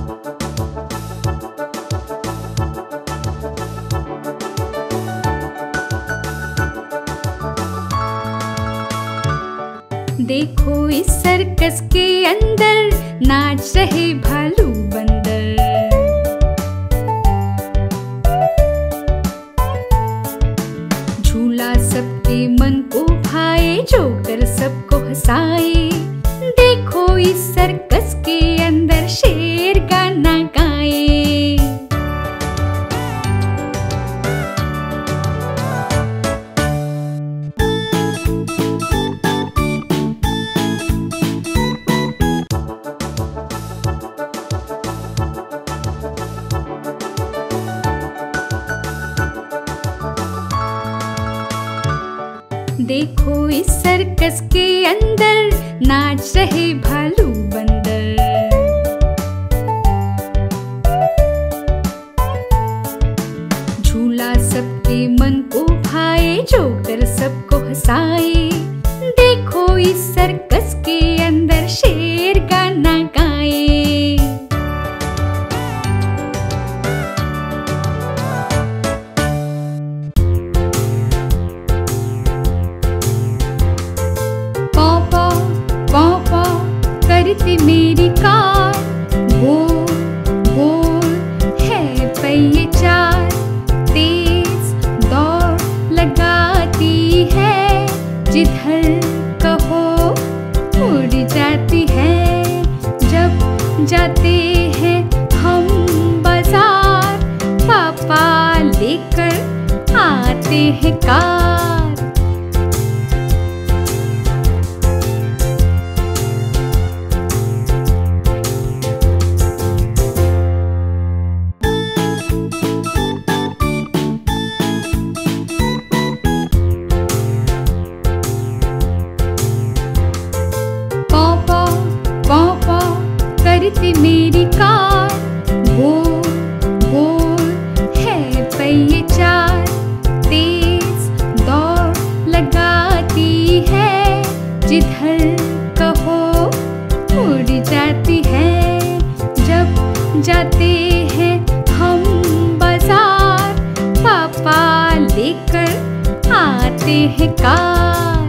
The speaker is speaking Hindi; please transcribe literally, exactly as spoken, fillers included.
देखो इस सर्कस के अंदर नाच रहे भालू बंदर। झूला सबके मन को भाए, जोकर सबको हंसाए। देखो इस सर्कस के अंदर शेर गाना गाए। देखो इस सर्कस के अंदर नाच रहे भालू बंदर। झूला सबके मन को भाए, जोकर सबको हंसाए। देखो इस सर्कस के अंदर शेर गाना गाए। करती मेरी कार, गोल गोल है पहिए चार। तेज दौड़ लगाती है, जिधर कहो उड़ जाती है। जब जाते हैं हम बाजार, पापा लेकर आते हैं कार। करती मेरी कार, गोल गोल है पहिए चार। तेज दौड़ लगाती है, जिधर कहो उड़ जाती है। जब जाते हैं हम बाजार, पापा लेकर आते हैं कार।